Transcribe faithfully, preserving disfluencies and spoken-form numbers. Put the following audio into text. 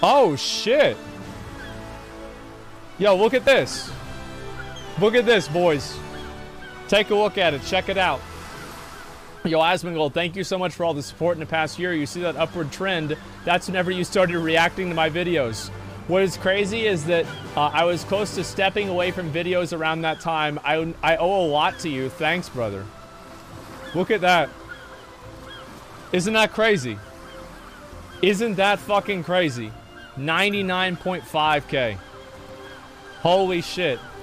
Oh, shit. Yo, look at this. Look at this, boys. Take a look at it. Check it out. Yo, Asmongold, thank you so much for all the support in the past year. You see that upward trend. That's whenever you started reacting to my videos. What is crazy is that uh, I was close to stepping away from videos around that time. I, I owe a lot to you. Thanks, brother. Look at that. Isn't that crazy? Isn't that fucking crazy? ninety-nine point five K. Holy shit.